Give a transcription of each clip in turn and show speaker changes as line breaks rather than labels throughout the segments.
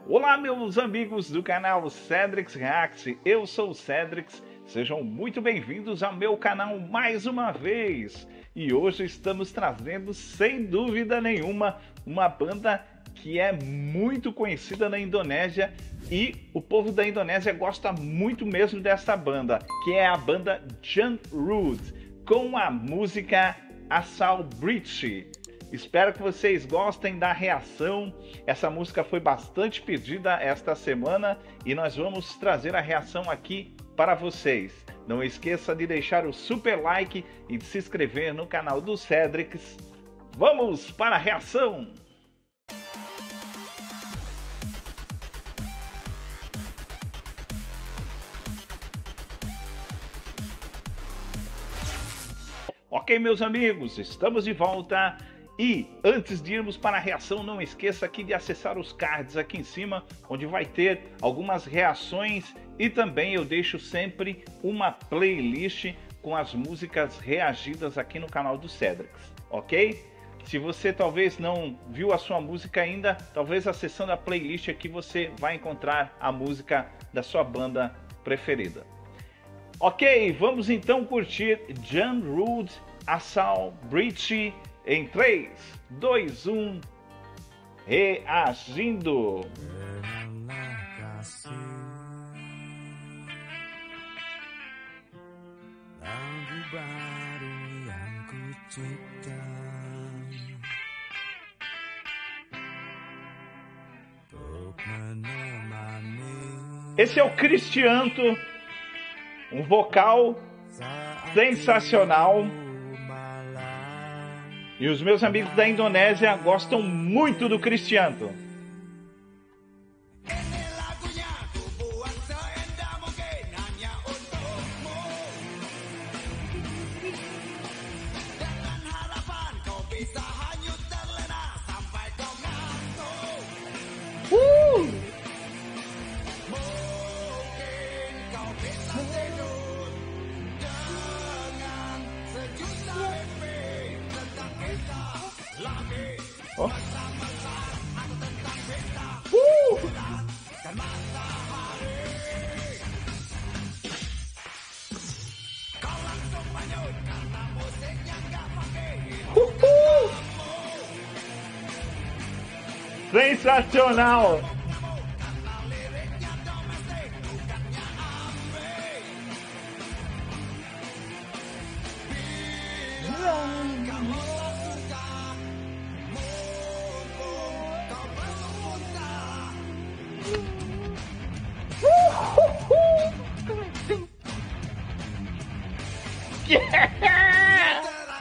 Olá, meus amigos do canal Cedrix React, eu sou o Cedrix, sejam muito bem-vindos ao meu canal mais uma vez. E hoje estamos trazendo, sem dúvida nenhuma, uma banda que é muito conhecida na Indonésia e o povo da Indonésia gosta muito mesmo dessa banda, que é a banda Jung Root, com a música Asal Bridge. Espero que vocês gostem da reação. Essa música foi bastante pedida esta semana e nós vamos trazer a reação aqui para vocês. Não esqueça de deixar o super like e de se inscrever no canal do Cedrix. Vamos para a reação! Ok, meus amigos, estamos de volta. E antes de irmos para a reação, não esqueça aqui de acessar os cards aqui em cima, onde vai ter algumas reações e também eu deixo sempre uma playlist com as músicas reagidas aqui no canal do Cedrix, ok? Se você talvez não viu a sua música ainda, talvez acessando a playlist aqui você vai encontrar a música da sua banda preferida. Ok, vamos então curtir Jung Root, Asal Bridge, em 3, 2, 1, reagindo! Esse é o Cristianto, um vocal sensacional. E os meus amigos da Indonésia gostam muito do Cristianto. Oh. Sensacional! Yeah!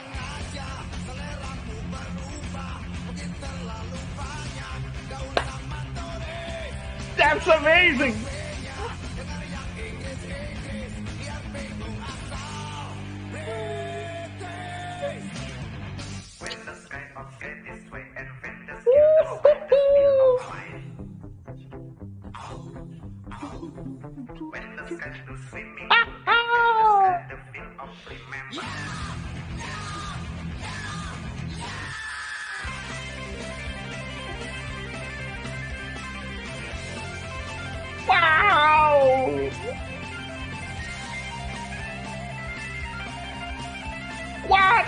That's amazing! Wow! What?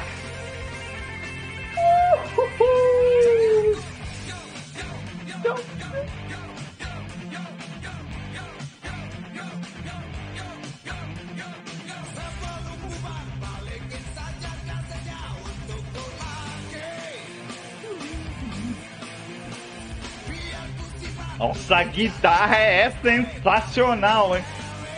Nossa, a guitarra é sensacional, hein?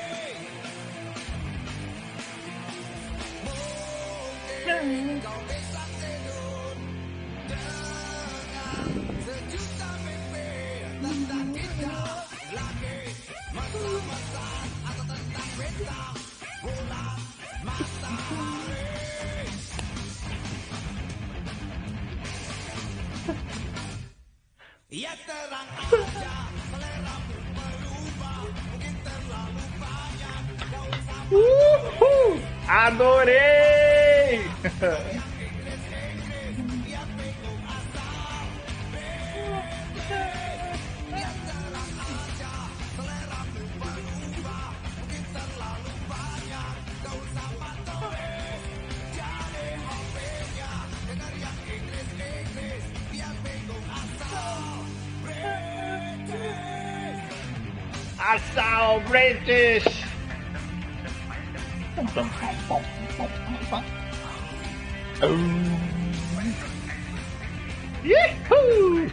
Ya terang aja, seleramu berubah, mungkin terlalu banyak, gak usah. Adorei! Asal British! Yahoo!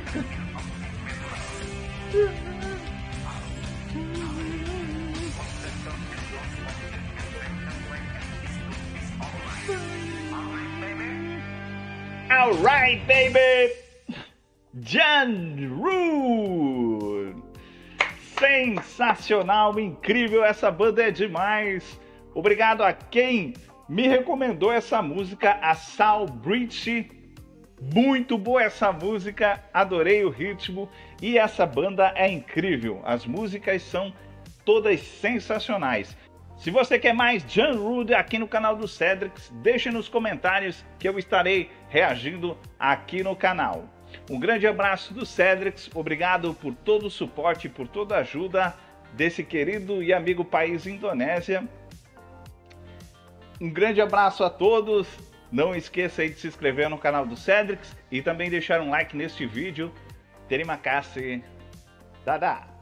Alright, baby! Jan Rude! Sensacional, incrível, essa banda é demais. Obrigado a quem me recomendou essa música, Asal British. Muito boa essa música, adorei o ritmo e essa banda é incrível. As músicas são todas sensacionais. Se você quer mais Jan Rude aqui no canal do Cedrix, deixe nos comentários que eu estarei reagindo aqui no canal. Um grande abraço do Cedrix, obrigado por todo o suporte, por toda a ajuda desse querido e amigo país Indonésia. Um grande abraço a todos, não esqueça aí de se inscrever no canal do Cedrix e também deixar um like neste vídeo. Terima kasih, dadah!